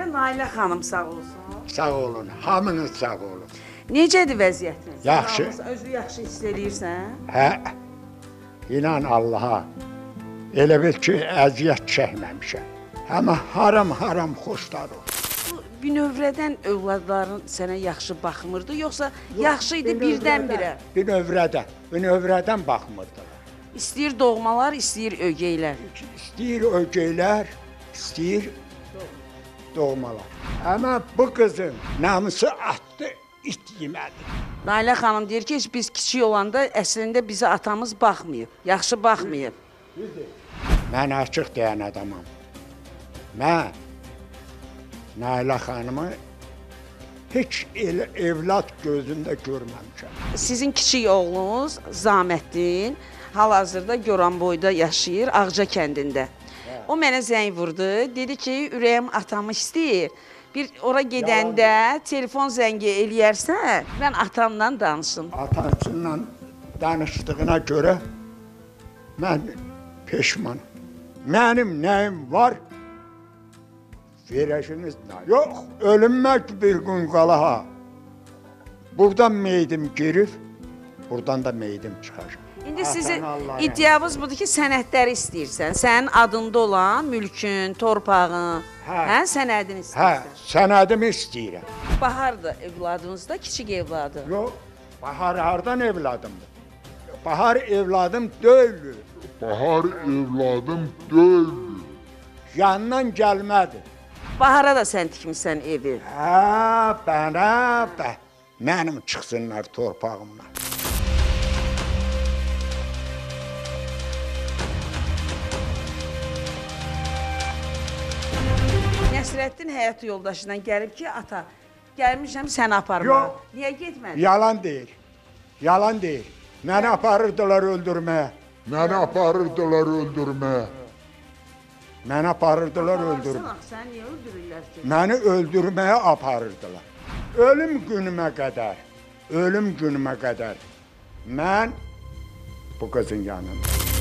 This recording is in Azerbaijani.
Nailə xanım sağ olsun. Sağ olun, hamınız sağ olun. Necədir vəziyyətiniz? Yaxşı. Özü yaxşı hiss eləyirsən? Hə, inan Allaha, elə bil ki, əziyyət çəkməmişəm. Amma haram xoşlar olur. Bu binövrədən övladların sənə yaxşı baxmırdı, yoxsa yaxşı idi birdən-birə? Binövrədən baxmırdılar. İstəyir doğmalar, istəyir ögeylər. İstəyir ögeylər, istəyir doğmalar. Amma bu qızın namusu atdı, it yemədi. Nailə xanım deyir ki, biz kiçik olanda əslində bizə atamız baxmayıb, yaxşı baxmayıb. Mən açıq deyən adamam. Mən Nailə xanımı heç evlad gözündə görməmişəm. Sizin kiçik oğlunuz Zaməddin hal-hazırda Goranboyda yaşayır, Ağca kəndində. O mənə zəng vurdu, dedi ki, ürəyim atamı istəyir. Bir ora gedəndə telefon zəngi eləyərsən, mən atamla danışım. Atasıyla danışdığına görə mən peşmanım. Mənim nəyim var? Verəşiniz nə? Yox, ölünmək bir gün qala ha. Buradan meydim girib, buradan da meydim çıxacaq. İndi sizin iddiavız budur ki, sənədləri istəyirsən. Sənin adında olan mülkün, torpağın, sənədini istəyirsən. Hə, sənədimi istəyirəm. Bahardır evladınızda, kiçik evladı. Yox, Bahar hardan evladımdır? Bahar evladım deyil. Bahar evladım deyil. Yandan gəlmədi. Bahara da sən tikmişsən evi. Hə, bənə, mənim çıxsınlar torpağımdan. Nəsrəddin həyat yoldaşından gəlib ki, ata, gəlmişəm səni aparmağa. Yox. Niyə getmədin? Yalan deyir. Yalan deyir. Məni aparırdılar öldürməyə. Məni aparırdılar öldürməyə. Məni aparırdılar öldürməyə. Sən niyə öldürürlər ki? Məni öldürməyə aparırdılar. Ölüm günümə qədər mən bu qızın yanındayım.